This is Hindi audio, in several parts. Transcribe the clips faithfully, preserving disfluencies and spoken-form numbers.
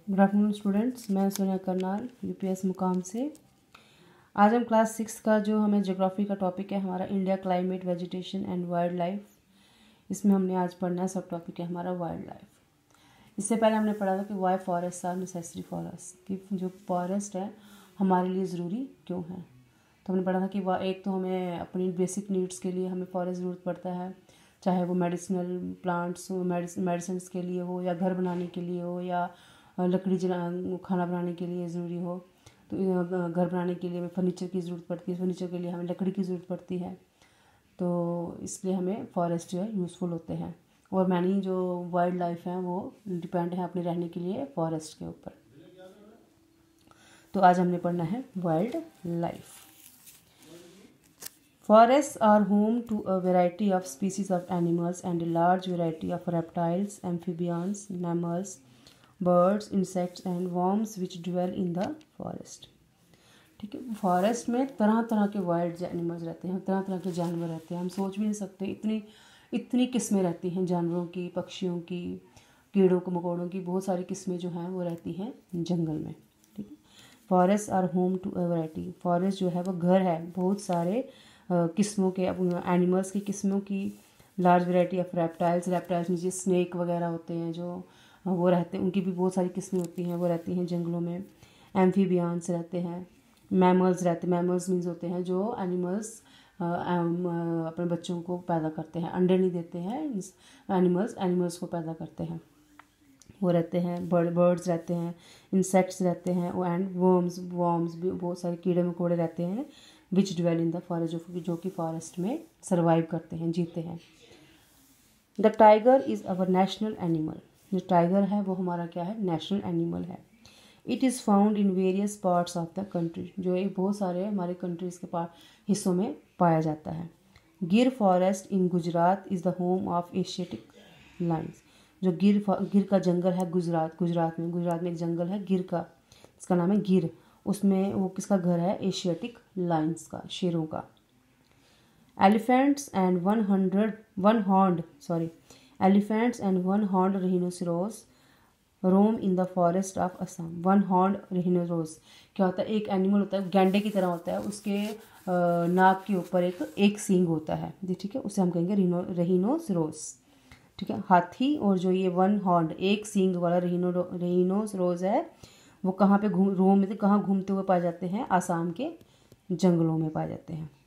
गुड आफ्टरनून स्टूडेंट्स, मैं सोनिया करनाल यूपीएस मुकाम से। आज हम क्लास सिक्स का जो हमें ज्योग्राफी का टॉपिक है हमारा India climate vegetation and wildlife, इसमें हमने आज पढ़ना है सब टॉपिक है हमारा वाइल्ड लाइफ। इससे पहले हमने पढ़ा था कि why forest are necessary for us, कि जो फॉरेस्ट है हमारे लिए ज़रूरी क्यों है। तो हमने पढ़ा था कि वह एक तो हमें अपनी बेसिक नीड्स के लिए हमें फॉरेस्ट ज़रूरत पड़ता है, चाहे वो मेडिसिनल प्लांट्स हो, मेडिसिन के लिए हो, या घर बनाने के लिए हो, या लकड़ी जला खाना बनाने के लिए ज़रूरी हो। तो घर बनाने के लिए हमें फर्नीचर की ज़रूरत पड़ती है, फर्नीचर के लिए हमें लकड़ी की ज़रूरत पड़ती है। तो इसलिए हमें फॉरेस्ट जो है यूज़फुल होते हैं, और मैनी जो वाइल्ड लाइफ है वो डिपेंड है अपने रहने के लिए फॉरेस्ट के ऊपर। तो आज हमने पढ़ना है wildlife. Forests are home to a variety of species of animals and a large variety of reptiles, amphibians, mammals, birds, insects and worms which dwell in the forest। ठीक है, फॉरेस्ट में तरह तरह के वाइल्ड एनिमल्स रहते हैं, तरह तरह के जानवर रहते हैं। हम सोच भी नहीं सकते इतनी इतनी किस्में रहती हैं जानवरों की, पक्षियों की, कीड़ों को मकोड़ों की, बहुत सारी किस्में जो हैं वो रहती हैं जंगल में। ठीक है, forest are home to a variety. Forest जो है वो घर है बहुत सारे किस्मों के एनिमल्स की किस्मों की। Large variety of reptiles, reptiles में जैसे स्नेक वगैरह होते हैं जो वो रहते हैं, उनकी भी बहुत सारी किस्में होती हैं, वो रहती हैं जंगलों में। एम्फीबियंस रहते हैं, मैमल्स रहते हैं। मैमल्स मीन्स होते हैं जो एनिमल्स अपने बच्चों को पैदा करते हैं, अंडे नहीं देते हैं, एनिमल्स एनिमल्स को पैदा करते हैं, वो रहते हैं। बर्ड बर्ड्स रहते हैं, इंसेक्ट्स रहते हैं, एंड वर्म्स वर्म्स भी बहुत सारे कीड़े मकोड़े रहते हैं which dwell in the forest, जो जो कि फॉरेस्ट में सर्वाइव करते हैं, जीते हैं। The tiger is our national animal. जो टाइगर है वो हमारा क्या है, नेशनल एनिमल है। It is found in various parts of the country. जो ये बहुत सारे हमारे कंट्रीज़ के पार्ट हिस्सों में पाया जाता है। Gir forest in Gujarat is the home of Asiatic lions. जो गिर गिर का जंगल है गुजरात गुजरात में गुजरात में एक जंगल है गिर का, इसका नाम है गिर। उसमें वो किसका घर है, एशियाटिक लाइन्स का, शेरों का। Elephants and one hundred one horned sorry elephants and one horned rhinoceros roam in the forest of Assam. One horned rhinoceros क्या होता है, एक एनिमल होता है, गैंडे की तरह होता है, उसके नाक के ऊपर एक एक सींग होता है जी। ठीक है, उसे हम कहेंगे रिहिनोसेरोस। ठीक है, हाथी। और जो ये वन हॉर्न एक सींग वाला रिहिनो रिहिनोसेरोस है वो कहाँ पे घूम रोम में कहाँ घूमते हुए पाए जाते हैं, आसाम के जंगलों में पाए जाते हैं।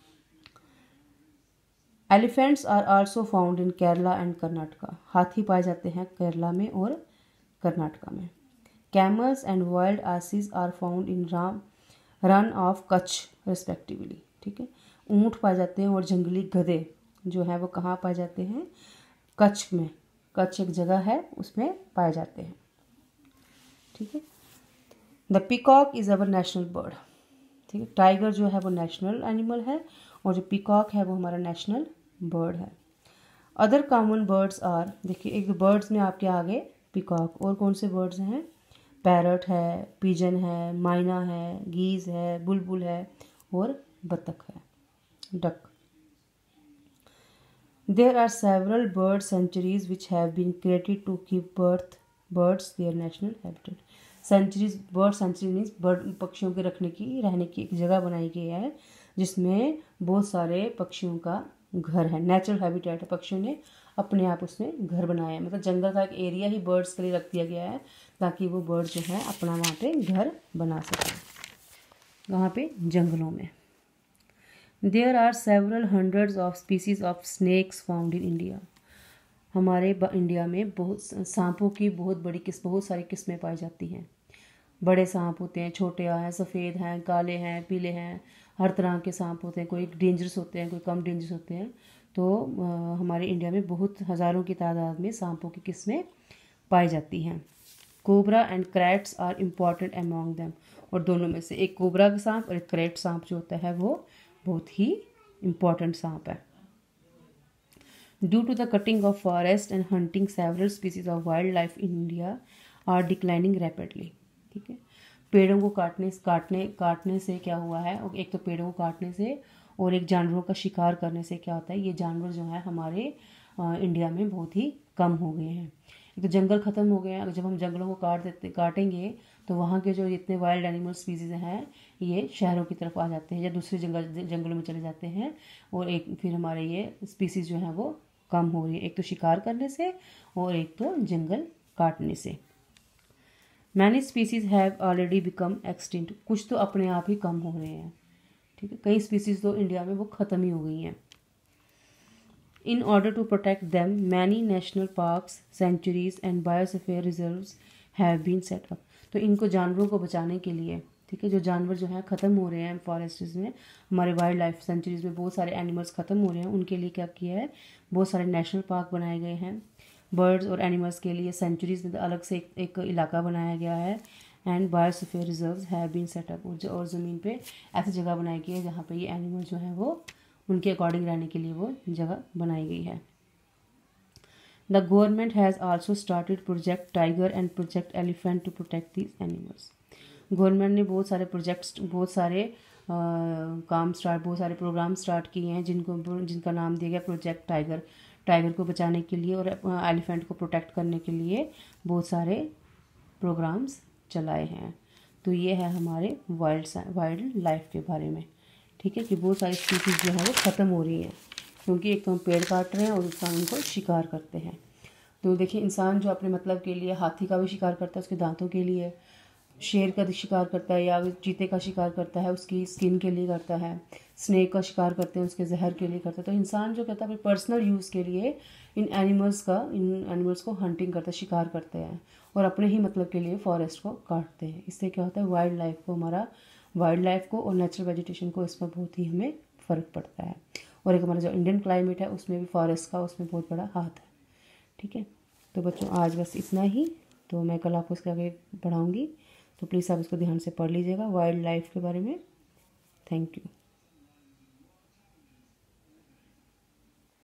Elephants are also found in Kerala and Karnataka. हाथी पाए जाते हैं केरला में और कर्नाटका में। Camels and wild asses are found in राम रन ऑफ कच्छ रिस्पेक्टिवली। ठीक है, ऊँट पाए जाते हैं और जंगली गधे जो है वो कहाँ पाए जाते हैं, कच्छ में। कच्छ एक जगह है उसमें पाए जाते हैं। ठीक है, the peacock is our national bird. ठीक है, टाइगर जो है वो नेशनल एनिमल है और जो पीकॉक है वो हमारा नेशनल बर्ड है। अदर कॉमन बर्ड्स आर, देखिए एक बर्ड्स में आपके आगे पीकॉक, और कौन से बर्ड्स हैं, पैरट है, पिजन है, माइना है, गीज है, बुलबुल है और बतख है, duck. There are several bird sanctuaries which have been created to give birth birds their national habitat. Sanctuaries, bird sanctuary means bird पक्षियों के रखने की, रहने की एक जगह बनाई गई है जिसमें बहुत सारे पक्षियों का घर है, नेचुरल हैबिटेट है। पक्षियों ने अपने आप उसमें घर बनाया है, मतलब जंगल का एक एरिया ही बर्ड्स के लिए रख दिया गया है ताकि वो बर्ड जो है अपना वहाँ पे घर बना सकें, वहाँ पे जंगलों में। There are several hundreds of species of snakes found in India. हमारे इंडिया में बहुत सांपों की बहुत बड़ी किस्म बहुत सारी किस्में पाई जाती हैं। बड़े सांप होते हैं, छोटे हैं, सफ़ेद हैं, काले हैं, पीले हैं, हर तरह के सांप होते हैं। कोई डेंजरस होते हैं, कोई कम डेंजरस होते हैं। तो आ, हमारे इंडिया में बहुत हज़ारों की तादाद में सांपों की किस्में पाई जाती हैं। Cobra and kraits are important among them. और दोनों में से एक कोबरा का सांप और एक क्रैट सांप जो होता है वो बहुत ही इम्पॉर्टेंट सांप है। Due to the cutting of forest and hunting several species of wildlife in India are declining rapidly. ठीक है, पेड़ों को काटने काटने काटने से क्या हुआ है, एक तो पेड़ों को काटने से और एक जानवरों का शिकार करने से क्या होता है, ये जानवर जो है हमारे इंडिया में बहुत ही कम हो गए हैं। एक तो जंगल ख़त्म हो गए हैं, अगर जब हम जंगलों को काट देते काटेंगे तो वहाँ के जो जितने वाइल्ड एनिमल स्पीसीज़ हैं ये शहरों की तरफ आ जाते हैं या दूसरे जंगल जंगलों में चले जाते हैं, और एक फिर हमारे ये स्पीसीज़ जो हैं वो कम हो रही है, एक तो शिकार करने से और एक तो जंगल काटने से। Many species have already become extinct, कुछ तो अपने आप ही कम हो रहे हैं, ठीक है, कई स्पीसीज़ तो इंडिया में वो ख़त्म ही हो गई हैं। In order to protect them, many national parks, sanctuaries and biosphere reserves have been set up. तो इनको जानवरों को बचाने के लिए, ठीक है, जो जानवर जो हैं ख़त्म हो रहे हैं फॉरेस्ट्स में, हमारे वाइल्ड लाइफ सेंचुरीज में बहुत सारे एनिमल्स ख़त्म हो रहे हैं, उनके लिए क्या किया है, बहुत सारे नेशनल पार्क बनाए गए हैं। बर्ड्स और एनिमल्स के लिए सेंचुरीज में अलग से एक, एक इलाका बनाया गया है। And biosphere reserves have been set up, और ज़मीन पे ऐसी जगह बनाई गई है जहाँ पे ये एनिमल जो है वो उनके अकॉर्डिंग रहने के लिए वो जगह बनाई गई है। The government has also started project tiger and project elephant to protect these animals. Government ने बहुत सारे प्रोजेक्ट्स, बहुत सारे आ, काम स्टार्ट, बहुत सारे प्रोग्राम स्टार्ट किए हैं जिनको जिनका नाम दिया गया प्रोजेक्ट टाइगर। टाइगर को बचाने के लिए और एलिफेंट को प्रोटेक्ट करने के लिए बहुत सारे प्रोग्राम्स चलाए हैं। तो ये है हमारे वाइल्ड वाइल्ड लाइफ के बारे में, ठीक है, कि बहुत सारी स्पीसीज़ जो है वो ख़त्म हो रही हैं क्योंकि एक तो हम पेड़ काट रहे हैं और दूसरा उनको शिकार करते हैं। तो देखिए, इंसान जो अपने मतलब के लिए हाथी का भी शिकार करता है उसके दांतों के लिए, शेर का शिकार करता है या चीते का शिकार करता है उसकी स्किन के लिए करता है, स्नेक का शिकार करते हैं उसके जहर के लिए करता है। तो इंसान जो करता है अपने पर्सनल यूज़ के लिए इन एनिमल्स का इन एनिमल्स को हंटिंग करता है, शिकार करते हैं और अपने ही मतलब के लिए फॉरेस्ट को काटते हैं। इससे क्या होता है, वाइल्ड लाइफ को हमारा वाइल्ड लाइफ को और नेचुरल वेजिटेशन को इस पर बहुत ही हमें फ़र्क पड़ता है। और एक हमारा जो इंडियन क्लाइमेट है उसमें भी फॉरेस्ट का उसमें बहुत बड़ा हाथ है, ठीक है। तो बच्चों आज बस इतना ही, तो मैं कल आपको इसके आगे पढ़ाऊँगी, तो प्लीज़ आप इसको ध्यान से पढ़ लीजिएगा वाइल्ड लाइफ के बारे में। Thank you.